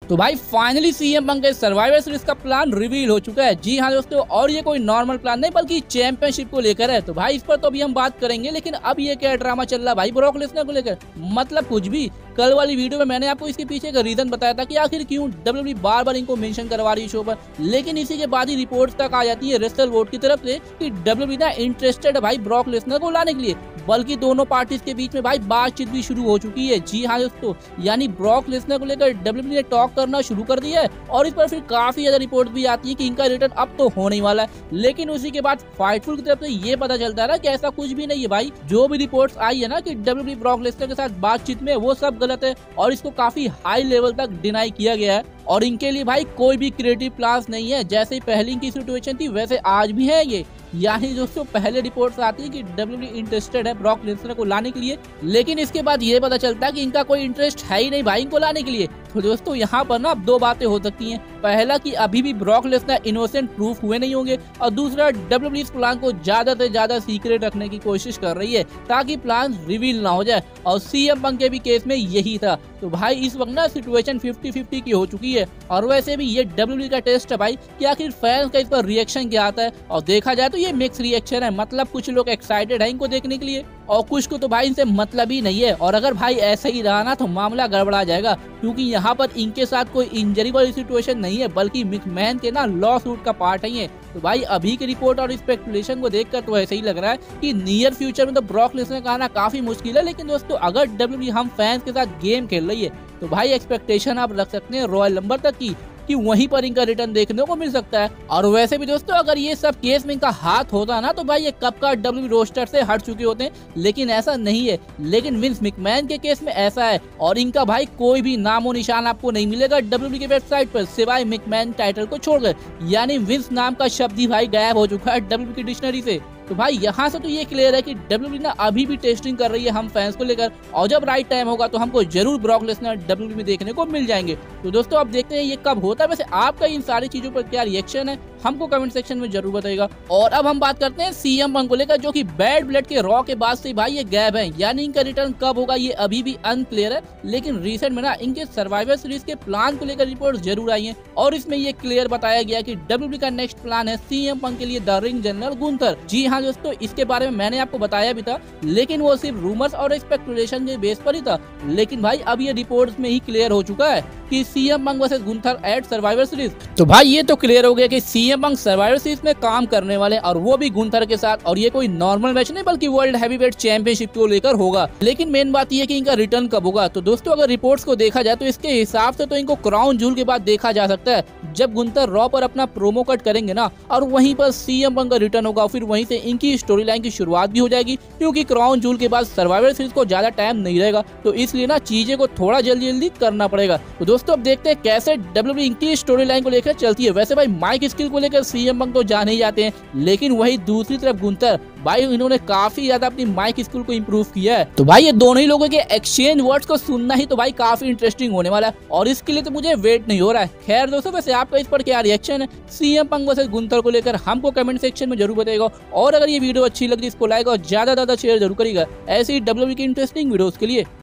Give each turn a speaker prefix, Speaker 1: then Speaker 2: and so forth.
Speaker 1: तो भाई finally CM Punk के सर्वाइवर सीरीज का प्लान रिवील हो चुका है। जी हाँ दोस्तों, और ये कोई नॉर्मल प्लान नहीं बल्कि चैंपियनशिप को लेकर है। तो भाई इस पर तो अभी हम बात करेंगे, लेकिन अब ये क्या ड्रामा चल रहा है भाई ब्रॉक लेसनर को लेकर, मतलब कुछ भी। कल वाली वीडियो में मैंने आपको इसके पीछे का रीजन बताया था कि आखिर क्यों डब्ल्यूडब्ल्यूई बार बार इनको मेंशन करवा रही है शो पर, लेकिन इसी के बाद ही रिपोर्ट तक आ जाती है रेसलर वोट की तरफ से कि डब्ल्यूडब्ल्यूई ना इंटरेस्टेड है भाई ब्रॉक लेसनर को लाने के लिए, बल्कि दोनों पार्टीज के बीच में भाई बातचीत भी शुरू हो चुकी है। जी हाँ दोस्तों, यानी ब्रॉक लेसनर को लेकर डब्ल्यूडब्ल्यूई ने टॉक करना शुरू कर दिया है और इस पर फिर काफी ज्यादा रिपोर्ट भी आती है कि इनका रिटर्न अब तो होने ही वाला है। लेकिन उसी के बाद फाइटफुल की तरफ से ये पता चलता है ना कि ऐसा कुछ भी नहीं है भाई। जो भी रिपोर्ट्स आई है ना कि डब्ल्यूडब्ल्यूई ब्रॉक लेसनर के साथ बातचीत में, वो सब गलत है और इसको काफी हाई लेवल तक डिनाई किया गया है। और इनके लिए भाई कोई भी क्रिएटिव प्लान्स नहीं है। जैसे ही पहले इनकी सिचुएशन थी वैसे आज भी है ये। यानी दोस्तों पहले रिपोर्ट्स आती है कि डब्ल्यूडब्ल्यूई इंटरेस्टेड है ब्रॉक लेसनर को लाने के लिए, लेकिन इसके बाद ये पता चलता है कि इनका कोई इंटरेस्ट है ही नहीं भाई इनको लाने के लिए। तो दोस्तों यहाँ पर ना अब दो बातें हो सकती हैं। पहला कि अभी भी ब्रॉक लेसनर इनोसेंट प्रूफ हुए नहीं होंगे, और दूसरा डब्ल्यूडब्ल्यूई इस प्लान को ज्यादा से ज्यादा सीक्रेट रखने की कोशिश कर रही है ताकि प्लान रिवील ना हो जाए। और सीएम पंक के भी केस में यही था। तो भाई इस वक्त ना सिचुएशन 50-50 की हो चुकी है। और वैसे भी ये डब्ल्यूडब्ल्यूई का टेस्ट है भाई कि आखिर फैंस का इस पर रिएक्शन क्या आता है। और देखा जाए तो ये मिक्स रिएक्शन है, मतलब कुछ लोग एक्साइटेड है इनको देखने के लिए और कुछ को तो भाई इनसे मतलब ही नहीं है। और अगर भाई ऐसा ही रहा ना तो मामला गड़बड़ा जाएगा, क्योंकि यहाँ पर इनके साथ कोई इंजरी वाली सिचुएशन नहीं है बल्कि मैकमैन के ना लॉ सूट का पार्ट है ये। तो भाई अभी की रिपोर्ट और स्पेकुलेशन को देखकर तो ऐसे ही लग रहा है कि नियर फ्यूचर में तो ब्रॉक लेसनर का आना काफी मुश्किल है। लेकिन दोस्तों अगर डब्ल्यूडब्ल्यूई हम फैंस के साथ गेम खेल रही है तो भाई एक्सपेक्टेशन आप रख सकते हैं रॉयल नंबर तक की कि वहीं पर इनका रिटर्न देखने को मिल सकता है। और वैसे भी दोस्तों अगर ये सब केस में इनका हाथ होता ना तो भाई ये कब का डब्ल्यूडब्ल्यूई रोस्टर से हट चुके होते हैं, लेकिन ऐसा नहीं है। लेकिन विंस मैकमैन के केस में ऐसा है और इनका भाई कोई भी नामो निशान आपको नहीं मिलेगा डब्ल्यूडब्ल्यूई की वेबसाइट पर सिवाय मैकमैन टाइटल को छोड़कर। यानी विंस नाम का शब्द ही भाई गायब हो चुका है डब्ल्यूडब्ल्यूई की डिक्शनरी से। तो भाई यहाँ से तो ये क्लियर है कि डब्ल्यूडब्ल्यूई ना अभी भी टेस्टिंग कर रही है हम फैंस को लेकर, और जब राइट टाइम होगा तो हमको जरूर ब्रॉक लेसनर डब्ल्यूडब्ल्यूई में देखने को मिल जाएंगे। तो दोस्तों अब देखते हैं ये कब होता है। वैसे आपका इन सारी चीजों पर क्या रिएक्शन है हमको कमेंट सेक्शन में जरूर बताइएगा। और अब हम बात करते हैं सीएम पंक को लेकर, जो कि बैड ब्लड के रॉ के बाद से भाई ये गैप है, यानी इनका रिटर्न कब होगा ये अभी भी अनक्लियर है। लेकिन रिसेंट में ना इनके सर्वाइवर सीरीज के प्लान को लेकर रिपोर्ट जरूर आई है और इसमें ये क्लियर बताया गया कि डब्ल्यूडब्ल्यूई का नेक्स्ट प्लान है सीएम पंक के लिए द रिंग जनरल गुंथर। जी हाँ दोस्तों, इसके बारे में मैंने आपको बताया भी था, लेकिन वो सिर्फ रूमर्स और स्पेकुलेशन के बेस पर ही था। लेकिन भाई अब ये रिपोर्ट्स में ही क्लियर हो चुका है कि CM Punk versus Gunther at Survivor Series. तो भाई ये तो क्लियर हो गया कि सीएम पंक सर्वाइवर सीरीज में काम करने वाले, और वो भी गुंथर के साथ। और ये कोई नॉर्मल मैच नहीं बल्कि वर्ल्ड हैवीवेट चैंपियनशिप को लेकर होगा। लेकिन मेन बात ये है कि इनका रिटर्न कब होगा। तो दोस्तों अगर रिपोर्ट्स को देखा जाए तो इसके हिसाब से तो इनको क्राउन जूल के बाद देखा जा सकता है, जब गुंथर रॉ पर अपना प्रोमो कट करेंगे ना, और वहीं पर सीएम पंक का रिटर्न होगा। फिर वहीं से इनकी स्टोरी लाइन की शुरुआत भी हो जाएगी, क्योंकि क्राउन जूल के बाद सर्वाइवर सीरीज को ज्यादा टाइम नहीं रहेगा। तो इसलिए ना चीजें को थोड़ा जल्दी जल्दी करना पड़ेगा। तो दोस्तों अब देखते हैं कैसे डब्ल्यूडब्ल्यूई इनकी स्टोरी लाइन को लेकर चलती है। वैसे भाई माइक स्किल को लेकर सीएम पंक तो जाने ही जाते हैं, लेकिन वही दूसरी तरफ गुंथर भाई इन्होंने काफी ज्यादा अपनी माइक स्किल को इम्प्रूव किया है। तो भाई ये दोनों ही लोगों के एक्सचेंज वर्ड्स को सुनना ही तो भाई काफी इंटरेस्टिंग होने वाला है, और इसके लिए तो मुझे वेट नहीं हो रहा है। खैर दोस्तों वैसे आपका इस पर क्या रिएक्शन है सीएम पंक वर्सेस गुंथर को लेकर हमको कमेंट सेक्शन में जरूर बताइएगा। और अगर ये वीडियो अच्छी लगी इसको लाइक और ज्यादा शेयर जरूर करिएगा ऐसी डब्ल्यूडब्ल्यूई की इंटरेस्टिंग वीडियोस के लिए।